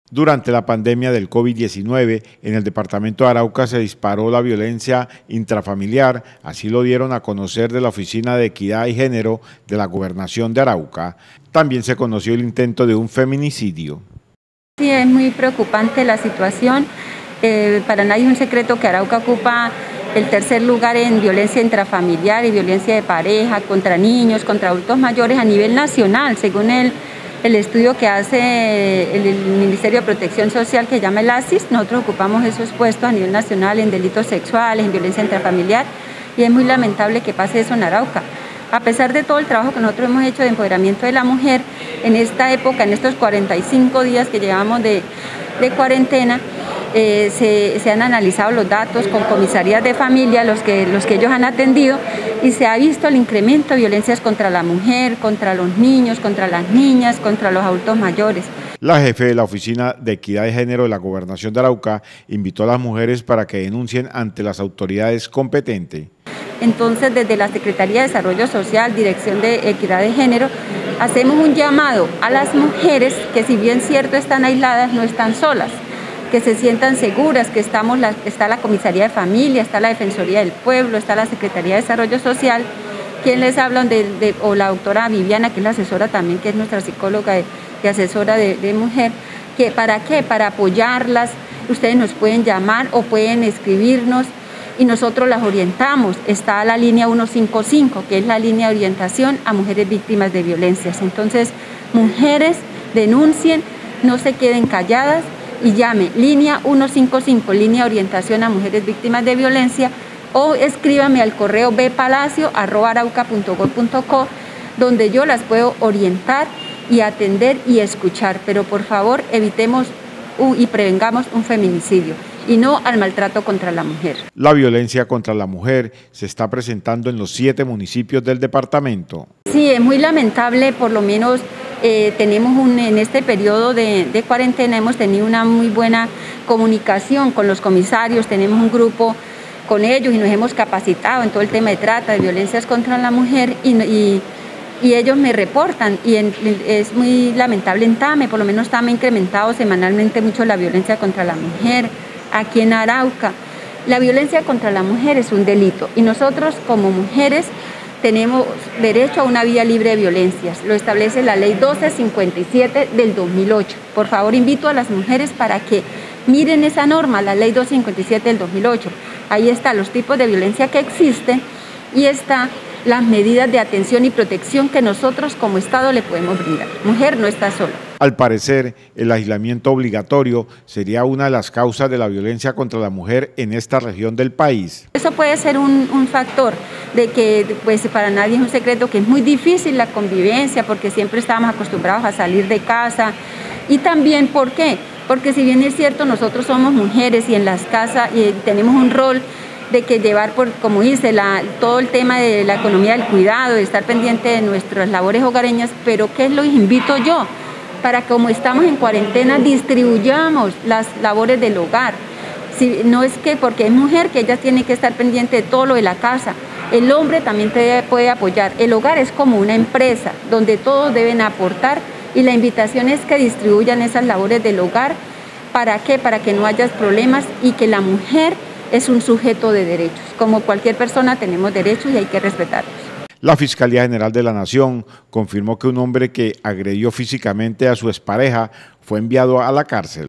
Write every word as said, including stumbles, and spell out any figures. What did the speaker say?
Durante la pandemia del COVID diecinueve, en el departamento de Arauca se disparó la violencia intrafamiliar, así lo dieron a conocer de la Oficina de Equidad y Género de la Gobernación de Arauca. También se conoció el intento de un feminicidio. Sí, es muy preocupante la situación. Eh, para nadie es un secreto que Arauca ocupa el tercer lugar en violencia intrafamiliar y violencia de pareja, contra niños, contra adultos mayores a nivel nacional, según el El estudio que hace el Ministerio de Protección Social, que llama el ASIS. Nosotros ocupamos esos puestos a nivel nacional en delitos sexuales, en violencia intrafamiliar, y es muy lamentable que pase eso en Arauca. A pesar de todo el trabajo que nosotros hemos hecho de empoderamiento de la mujer, en esta época, en estos cuarenta y cinco días que llevamos de, de cuarentena, eh, se, se han analizado los datos con comisarías de familia, los que, los que ellos han atendido, y se ha visto el incremento de violencias contra la mujer, contra los niños, contra las niñas, contra los adultos mayores. La jefe de la Oficina de Equidad de Género de la Gobernación de Arauca invitó a las mujeres para que denuncien ante las autoridades competentes. Entonces, desde la Secretaría de Desarrollo Social, Dirección de Equidad de Género, hacemos un llamado a las mujeres que, si bien cierto están aisladas, no están solas, que se sientan seguras, que estamos la, está la Comisaría de Familia, está la Defensoría del Pueblo, está la Secretaría de Desarrollo Social, quien les hablan de, de, o la doctora Viviana, que es la asesora también, que es nuestra psicóloga y asesora de, de mujer, que ¿para qué? Para apoyarlas. Ustedes nos pueden llamar o pueden escribirnos y nosotros las orientamos. Está la línea ciento cincuenta y cinco, que es la línea de orientación a mujeres víctimas de violencias. Entonces, mujeres, denuncien, no se queden calladas y llame línea ciento cincuenta y cinco, línea de orientación a mujeres víctimas de violencia, o escríbame al correo b palacio arroba arauca punto gob punto co, donde yo las puedo orientar y atender y escuchar. Pero por favor, evitemos y prevengamos un feminicidio y no al maltrato contra la mujer. La violencia contra la mujer se está presentando en los siete municipios del departamento. Sí, es muy lamentable. Por lo menos eh, tenemos un, en este periodo de, de cuarentena hemos tenido una muy buena comunicación con los comisarios, tenemos un grupo con ellos y nos hemos capacitado en todo el tema de trata, de violencias contra la mujer, y, y, y ellos me reportan, y en, es muy lamentable en Tame, por lo menos Tame ha incrementado semanalmente mucho la violencia contra la mujer. Aquí en Arauca, la violencia contra la mujer es un delito y nosotros como mujeres tenemos derecho a una vida libre de violencias. Lo establece la ley doce cincuenta y siete del dos mil ocho. Por favor, invito a las mujeres para que miren esa norma, la ley doscientos cincuenta y siete del dos mil ocho. Ahí están los tipos de violencia que existen y están las medidas de atención y protección que nosotros como Estado le podemos brindar. Mujer no está sola. Al parecer, el aislamiento obligatorio sería una de las causas de la violencia contra la mujer en esta región del país. Eso puede ser un, un factor de que, pues para nadie es un secreto que es muy difícil la convivencia, porque siempre estábamos acostumbrados a salir de casa. Y también, ¿por qué? Porque si bien es cierto, nosotros somos mujeres y en las casas y tenemos un rol de que llevar, por, como dice, la, todo el tema de la economía del cuidado, de estar pendiente de nuestras labores hogareñas, pero ¿qué es lo que invito yo? Para que, como estamos en cuarentena, distribuyamos las labores del hogar. Si, no es que porque es mujer que ella tiene que estar pendiente de todo lo de la casa, el hombre también te puede apoyar. El hogar es como una empresa donde todos deben aportar y la invitación es que distribuyan esas labores del hogar. ¿Para qué? Para que no haya problemas y que la mujer es un sujeto de derechos. Como cualquier persona tenemos derechos y hay que respetarlos. La Fiscalía General de la Nación confirmó que un hombre que agredió físicamente a su expareja fue enviado a la cárcel.